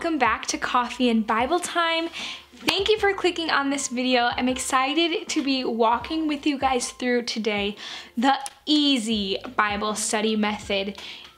welcome back to Coffee and Bible Time. Thank you for clicking on this video. I'm excited to be walking with you guys through today the easy Bible study method.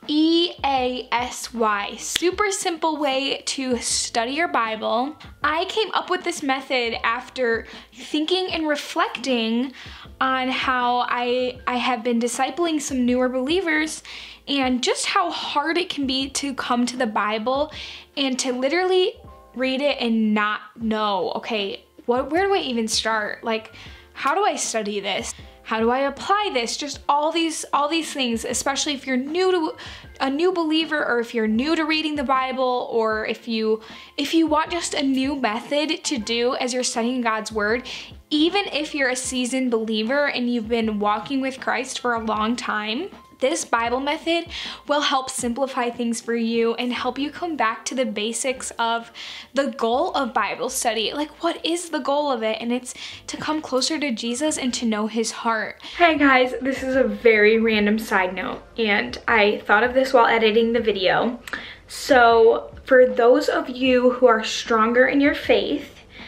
EASY, super simple way to study your Bible. I came up with this method after thinking and reflecting on how I have been discipling some newer believers and just how hard it can be to come to the Bible and to literally read it and not know, okay, where do I even start? Like, how do I study this? How do I apply this? Just all these things, especially if you're a new believer, or if you're new to reading the Bible, or if you want just a new method to do as you're studying God's Word. Even if you're a seasoned believer and you've been walking with Christ for a long time, this Bible method will help simplify things for you and help you come back to the basics of the goal of Bible study. Like, what is the goal of it? And it's to come closer to Jesus and to know his heart. Hey guys, this is a very random side note, and I thought of this while editing the video. So for those of you who are stronger in your faith,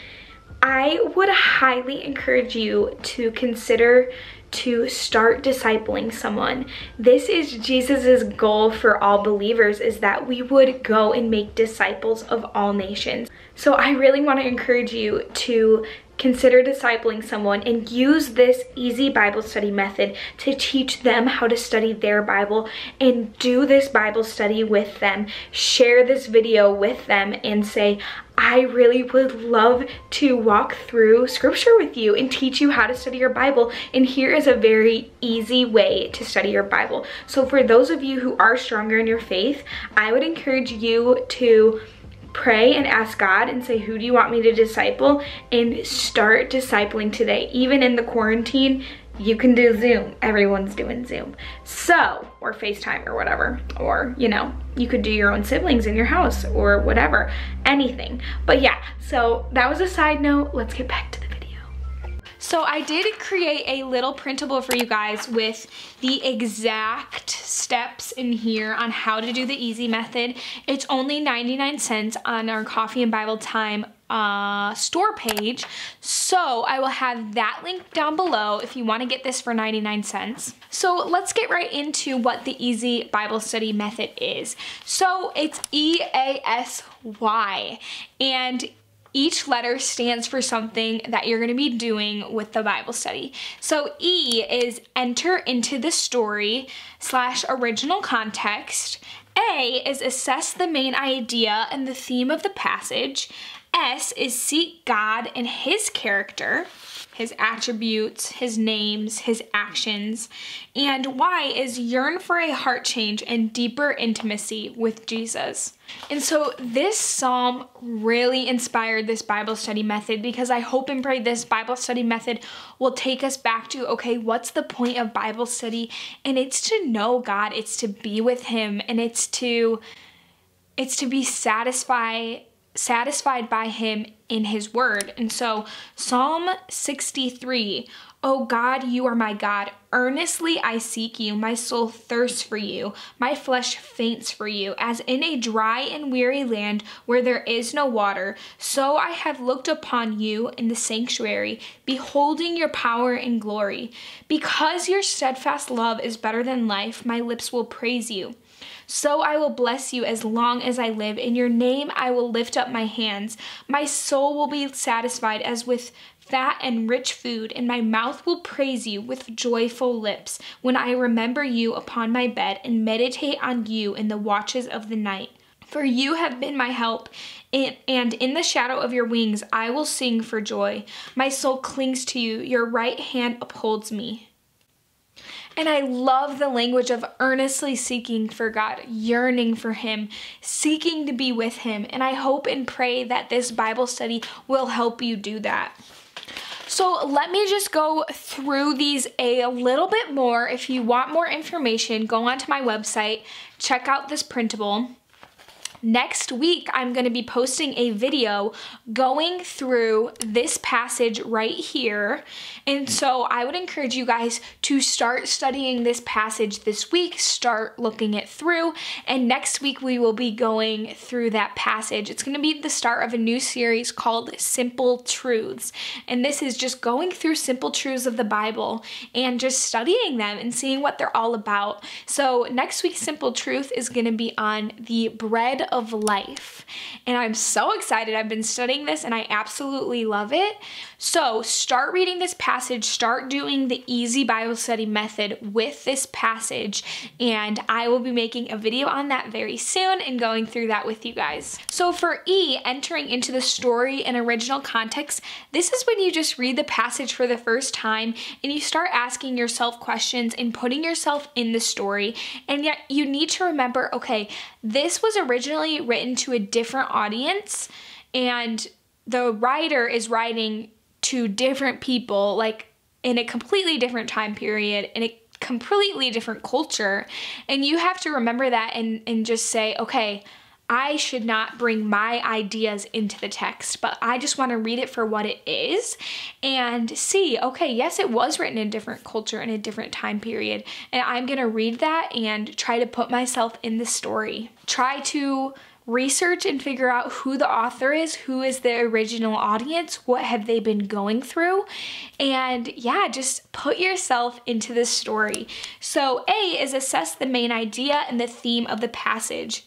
I would highly encourage you to consider to start discipling someone. This is Jesus's goal for all believers, is that we would go and make disciples of all nations. So I really want to encourage you to consider discipling someone and use this easy Bible study method to teach them how to study their Bible, and do this Bible study with them. Share this video with them and say, I really would love to walk through scripture with you and teach you how to study your Bible. And here is a very easy way to study your Bible. So for those of you who are stronger in your faith, I would encourage you to pray and ask God and say, who do you want me to disciple? And start discipling today. Even in the quarantine, you can do Zoom. Everyone's doing Zoom. So, or FaceTime or whatever. Or, you know, you could do your own siblings in your house or whatever. Anything. But yeah, so that was a side note. Let's get back to the video. So I did create a little printable for you guys with the exact steps in here on how to do the easy method. It's only 99 cents on our Coffee and Bible Time store page. So I will have that link down below if you want to get this for 99 cents. So let's get right into what the easy Bible study method is. So it's EASY, and each letter stands for something that you're going to be doing with the Bible study. So E is enter into the story / original context. A is assess the main idea and the theme of the passage. S is seek God and his character, his attributes, his names, his actions. And Y is yearn for a heart change and deeper intimacy with Jesus. And so this psalm really inspired this Bible study method, because I hope and pray this Bible study method will take us back to, okay, what's the point of Bible study? And it's to know God, it's to be with him, and it's to be satisfied by him in his word. And so Psalm 63, O God, you are my God. Earnestly I seek you. My soul thirsts for you. My flesh faints for you. As in a dry and weary land where there is no water, so I have looked upon you in the sanctuary, beholding your power and glory. Because your steadfast love is better than life, my lips will praise you. So I will bless you as long as I live. In your name I will lift up my hands. My soul will be satisfied as with fat and rich food, and my mouth will praise you with joyful lips when I remember you upon my bed and meditate on you in the watches of the night. For you have been my help, and in the shadow of your wings I will sing for joy. My soul clings to you. Your right hand upholds me. And I love the language of earnestly seeking for God, yearning for him, seeking to be with him. And I hope and pray that this Bible study will help you do that. So let me just go through these a little bit more. If you want more information, go onto my website, check out this printable. Next week, I'm going to be posting a video going through this passage right here. And so I would encourage you guys to start studying this passage this week, start looking it through, and next week we will be going through that passage. It's going to be the start of a new series called Simple Truths. And this is just going through simple truths of the Bible and just studying them and seeing what they're all about. So next week's Simple Truth is going to be on the bread of life. And I'm so excited. I've been studying this and I absolutely love it. So start reading this passage, start doing the easy Bible study method with this passage, and I will be making a video on that very soon and going through that with you guys. So for E, entering into the story and original context, this is when you just read the passage for the first time and you start asking yourself questions and putting yourself in the story. And yet you need to remember, okay, this was originally written to a different audience and the writer is writing to different people, like in a completely different time period, in a completely different culture. And you have to remember that and just say, okay, I should not bring my ideas into the text, but I just want to read it for what it is and see, okay, yes, it was written in a different culture in a different time period. And I'm going to read that and try to put myself in the story. Try to research and figure out who the author is, who is the original audience, what have they been going through, and yeah, just put yourself into the story. So A is assess the main idea and the theme of the passage.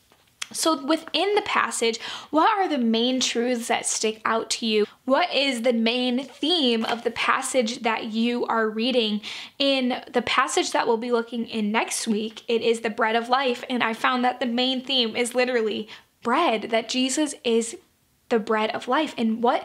So within the passage, what are the main truths that stick out to you? What is the main theme of the passage that you are reading? In the passage that we'll be looking in next week, it is the bread of life. And I found that the main theme is literally bread, that Jesus is the bread of life. And what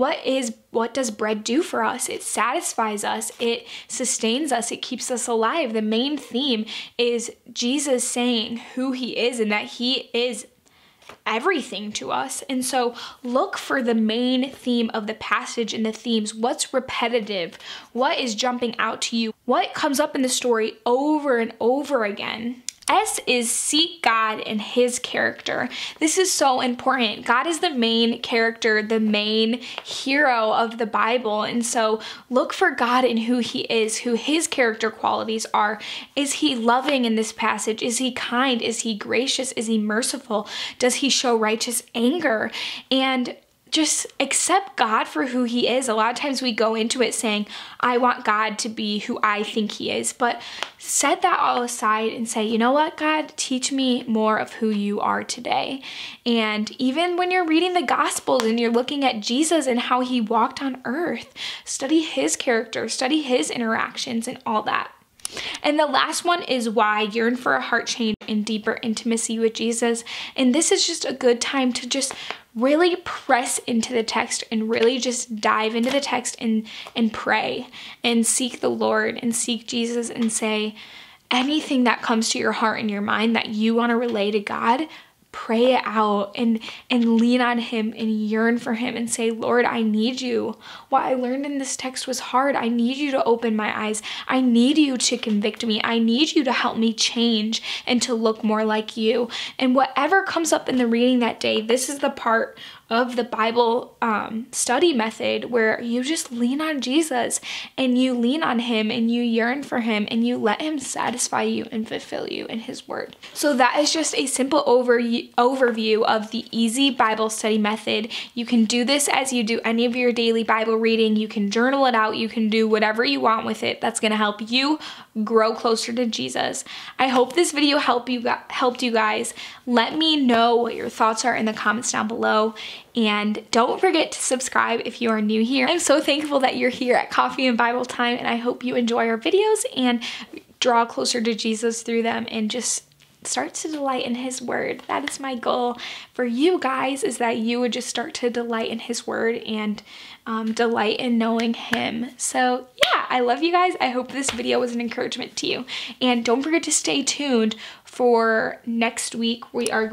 does bread do for us? It satisfies us, it sustains us, it keeps us alive. The main theme is Jesus saying who he is and that he is everything to us. And so look for the main theme of the passage and the themes. What's repetitive? What is jumping out to you? What comes up in the story over and over again? S is seek God and his character. This is so important. God is the main character, the main hero of the Bible. And so look for God in who he is, who his character qualities are. Is he loving in this passage? Is he kind? Is he gracious? Is he merciful? Does he show righteous anger? And just accept God for who he is. A lot of times we go into it saying, I want God to be who I think he is, but set that all aside and say, you know what, God, teach me more of who you are today. And even when you're reading the Gospels and you're looking at Jesus and how he walked on earth, study his character, study his interactions and all that. And the last one is why, yearn for a heart change and deeper intimacy with Jesus. And this is just a good time to just really press into the text and really just dive into the text and pray and seek the Lord and seek Jesus and say anything that comes to your heart and your mind that you want to relay to God. Pray it out and lean on him and yearn for him and say, Lord, I need you. What I learned in this text was hard. I need you to open my eyes. I need you to convict me. I need you to help me change and to look more like you. And whatever comes up in the reading that day, this is the part of the Bible study method where you just lean on Jesus and you lean on him and you yearn for him and you let him satisfy you and fulfill you in his word. So that is just a simple overview of the easy Bible study method. You can do this as you do any of your daily Bible reading. You can journal it out. You can do whatever you want with it. That's going to help you grow closer to Jesus. I hope this video helped you guys. Let me know what your thoughts are in the comments down below. And don't forget to subscribe if you are new here. I'm so thankful that you're here at Coffee and Bible Time, and I hope you enjoy our videos and draw closer to Jesus through them and just start to delight in his word. That is my goal for you guys, is that you would just start to delight in his word and delight in knowing him. So yeah, I love you guys. I hope this video was an encouragement to you. And don't forget to stay tuned for next week. I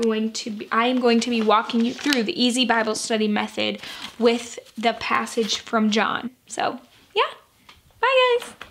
am going to be walking you through the easy Bible study method with the passage from John. So yeah, bye guys.